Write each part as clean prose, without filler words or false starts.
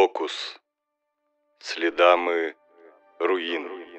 Локус. Слідами руїн.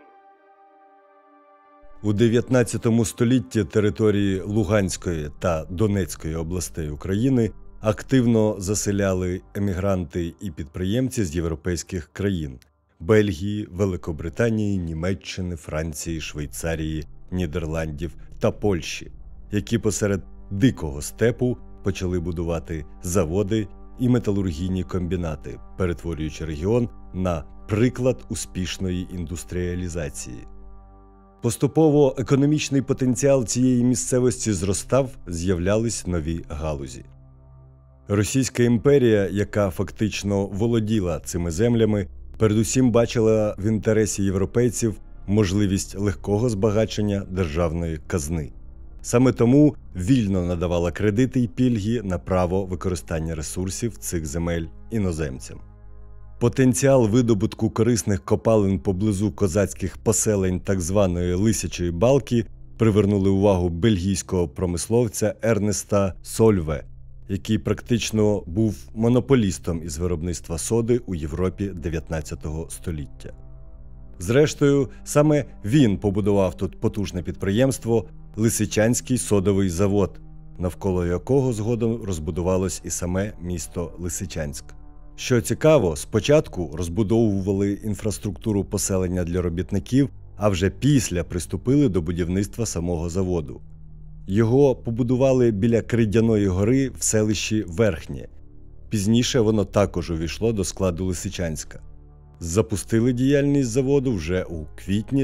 У 19 столітті території Луганської та Донецької областей України активно заселяли емігранти і підприємці з європейських країн – Бельгії, Великобританії, Німеччини, Франції, Швейцарії, Нідерландів та Польщі, які посеред дикого степу почали будувати заводи і металургійні комбінати, перетворюючи регіон на приклад успішної індустріалізації. Поступово економічний потенціал цієї місцевості зростав, з'являлись нові галузі. Російська імперія, яка фактично володіла цими землями, передусім бачила в інтересі європейців можливість легкого збагачення державної казни. Саме тому вільно надавала кредити й пільги на право використання ресурсів цих земель іноземцям. Потенціал видобутку корисних копалин поблизу козацьких поселень так званої Лисячої Балки привернули увагу бельгійського промисловця Ернеста Сольве, який практично був монополістом із виробництва соди у Європі 19 століття. Зрештою, саме він побудував тут потужне підприємство Лисичанський содовий завод, навколо якого згодом розбудувалось і саме місто Лисичанськ. Що цікаво, спочатку розбудовували інфраструктуру поселення для робітників, а вже після приступили до будівництва самого заводу. Його побудували біля Кридяної гори в селищі Верхнє. Пізніше воно також увійшло до складу Лисичанська. Запустили діяльність заводу вже у квітні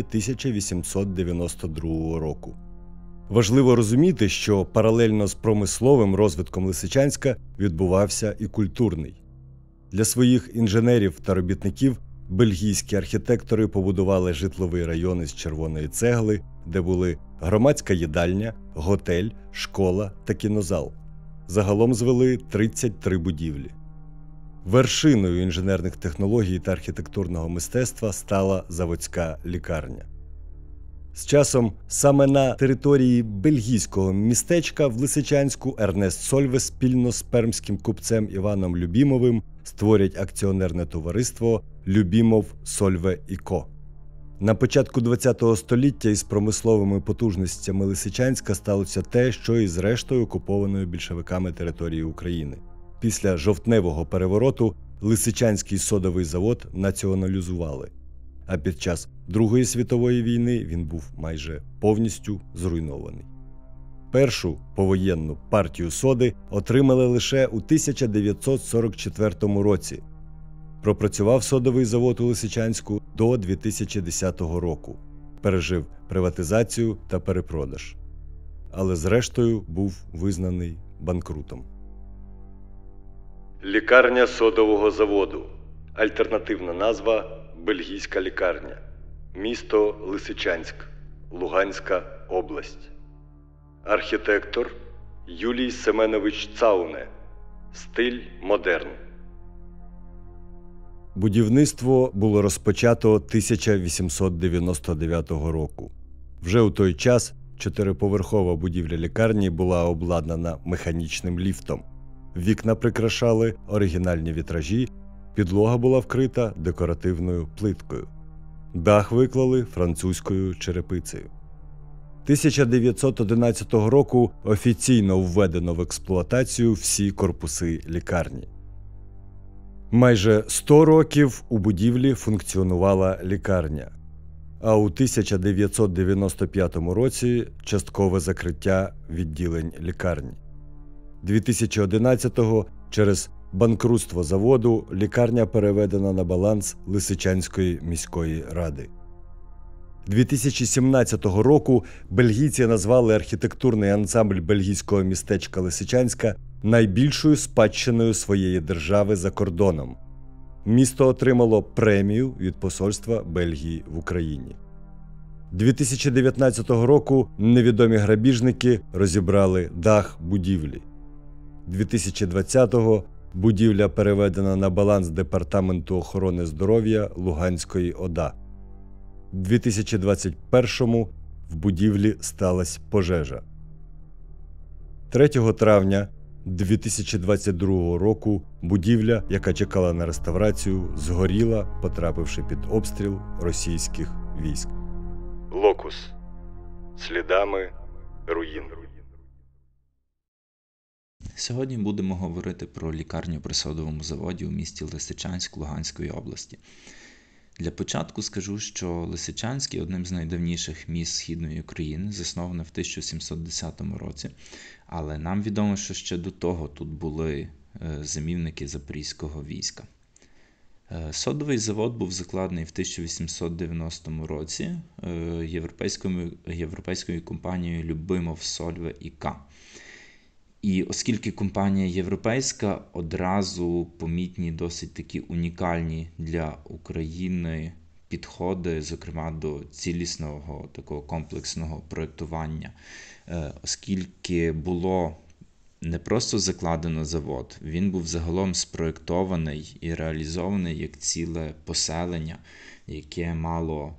1892 року. Важливо розуміти, що паралельно з промисловим розвитком Лисичанська відбувався і культурний. Для своїх інженерів та робітників бельгійські архітектори побудували житловий район із червоної цегли, де були громадська їдальня, готель, школа та кінозал. Загалом звели 33 будівлі. Вершиною інженерних технологій та архітектурного мистецтва стала заводська лікарня. З часом саме на території бельгійського містечка в Лисичанську Ернест Сольве спільно з пермським купцем Іваном Любімовим створять акціонерне товариство «Любімов, Сольве і Ко». На початку ХХ століття із промисловими потужностями Лисичанська сталося те, що і з рештою окупованої більшовиками території України. Після жовтневого перевороту Лисичанський содовий завод націоналізували, а під час Другої світової війни він був майже повністю зруйнований. Першу повоєнну партію соди отримали лише у 1944 році. Пропрацював содовий завод у Лисичанську до 2010 року, пережив приватизацію та перепродаж, але зрештою був визнаний банкрутом. Лікарня содового заводу. Альтернативна назва – Бельгійська лікарня. Місто Лисичанськ, Луганська область. Архітектор Юлій Семенович Цауне. Стиль модерн. Будівництво було розпочато 1899 року. Вже у той час чотириповерхова будівля лікарні була обладнана механічним ліфтом. Вікна прикрашали оригінальні вітражі, підлога була вкрита декоративною плиткою. Дах виклали французькою черепицею. 1911 року офіційно введено в експлуатацію всі корпуси лікарні. Майже 100 років у будівлі функціонувала лікарня, а у 1995 році часткове закриття відділень лікарні. 2011-го через банкрутство заводу лікарня переведена на баланс Лисичанської міської ради. 2017 року бельгійці назвали архітектурний ансамбль бельгійського містечка Лисичанська найбільшою спадщиною своєї держави за кордоном. Місто отримало премію від посольства Бельгії в Україні. 2019 року невідомі грабіжники розібрали дах будівлі. 2020-го будівля переведена на баланс Департаменту охорони здоров'я Луганської ОДА. 2021-му в будівлі сталася пожежа. 3 травня 2022 року Будівля, яка чекала на реставрацію, згоріла, потрапивши під обстріл російських військ. Локус. Слідами руїн. Сьогодні будемо говорити про лікарню при содовому заводі у місті Лисичанськ Луганської області. Для початку скажу, що Лисичанськ є одним з найдавніших міст Східної України, засноване в 1710 році, але нам відомо, що ще до того тут були зимівники запорізького війська. Содовий завод був закладений в 1890 році європейською компанією Любимов Сольве І.К. І оскільки компанія європейська, одразу помітні досить такі унікальні для України підходи, зокрема до цілісного такого комплексного проєктування, оскільки було не просто закладено завод, він був загалом спроєктований і реалізований як ціле поселення, яке мало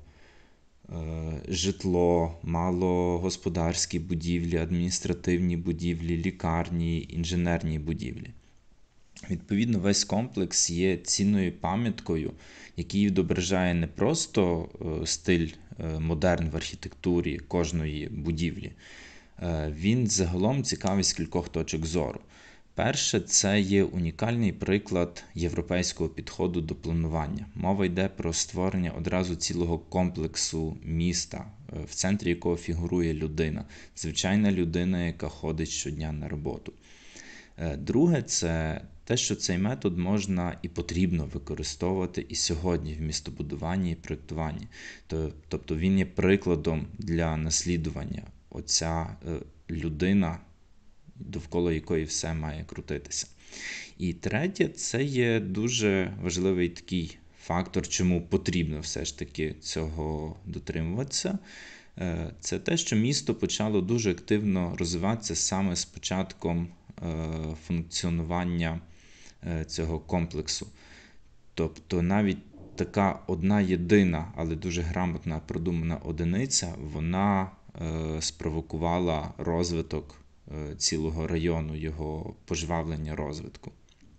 житло, мало господарські будівлі, адміністративні будівлі, лікарні, інженерні будівлі. Відповідно, весь комплекс є цінною пам'яткою, який відображає не просто стиль модерн в архітектурі кожної будівлі. Він загалом цікавий з кількох точок зору. Перше, це є унікальний приклад європейського підходу до планування. Мова йде про створення одразу цілого комплексу міста, в центрі якого фігурує людина. Звичайна людина, яка ходить щодня на роботу. Друге, це те, що цей метод можна і потрібно використовувати і сьогодні в містобудуванні і проєктуванні. Тобто він є прикладом для наслідування. Оця людина, довкола якої все має крутитися. І третє, це є дуже важливий такий фактор, чому потрібно все ж таки цього дотримуватися. Це те, що місто почало дуже активно розвиватися саме з початком функціонування цього комплексу. Тобто навіть така одна єдина, але дуже грамотна продумана одиниця, вона спровокувала розвиток цілого району, його пожвавлення розвитку.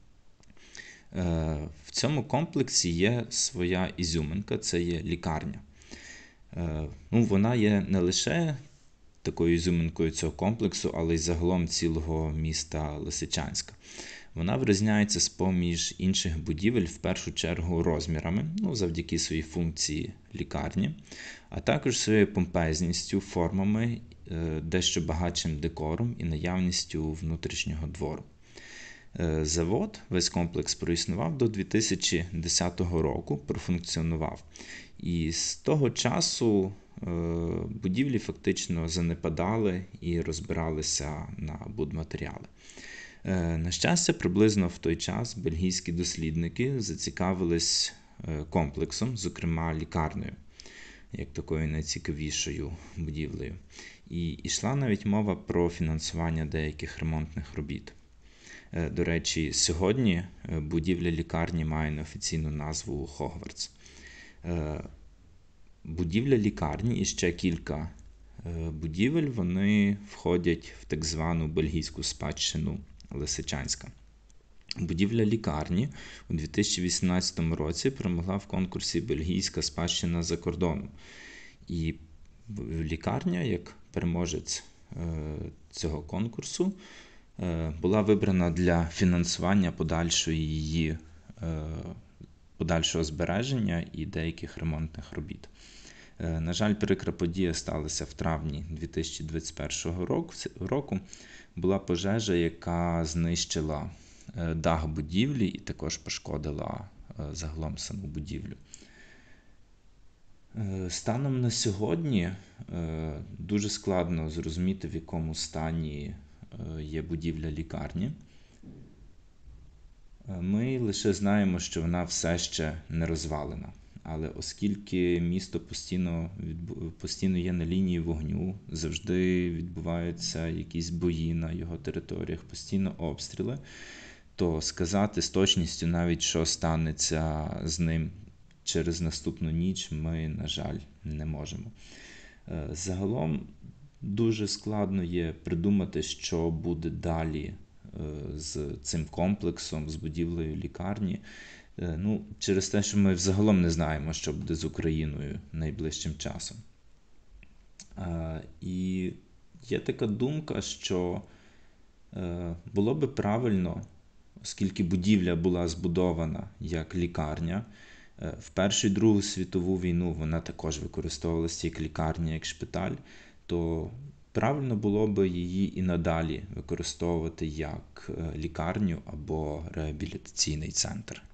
В цьому комплексі є своя ізюминка, це є лікарня. Вона є не лише такою ізюминкою цього комплексу, але й загалом цілого міста Лисичанська. Вона вирізняється з-поміж інших будівель в першу чергу розмірами, завдяки своїй функції лікарні, а також своєю помпезністю, формами, дещо багатшим декором і наявністю внутрішнього двору. Завод, весь комплекс проіснував до 2010 року, профункціонував. І з того часу будівлі фактично занепадали і розбиралися на будматеріали. На щастя, приблизно в той час бельгійські дослідники зацікавились комплексом, зокрема лікарнею, як такою найцікавішою будівлею. І йшла навіть мова про фінансування деяких ремонтних робіт. До речі, сьогодні будівля лікарні має неофіційну назву Хогвартс. Будівля лікарні і ще кілька будівель, вони входять в так звану бельгійську спадщину Лисичанська. Будівля лікарні у 2018 році перемогла в конкурсі «Бельгійська спадщина за кордоном». І лікарня, як переможець цього конкурсу, була вибрана для фінансування подальшого збереження і деяких ремонтних робіт. На жаль, прикра подія сталася в травні 2021 року. Була пожежа, яка знищила дах будівлі і також пошкодила загалом саму будівлю. Станом на сьогодні дуже складно зрозуміти, в якому стані є будівля лікарні. Ми лише знаємо, що вона все ще не розвалена. Але оскільки місто постійно є на лінії вогню, завжди відбуваються якісь бої на його територіях, постійно обстріли, то сказати з точністю навіть, що станеться з ним через наступну ніч, ми, на жаль, не можемо. Загалом дуже складно є придумати, що буде далі з цим комплексом, з будівлею лікарні. Через те, що ми взагалом не знаємо, що буде з Україною найближчим часом. І є така думка, що було би правильно, оскільки будівля була збудована як лікарня, в Першу і Другу світову війну вона також використовувалася як лікарня, як шпиталь, то правильно було би її і надалі використовувати як лікарню або реабілітаційний центр.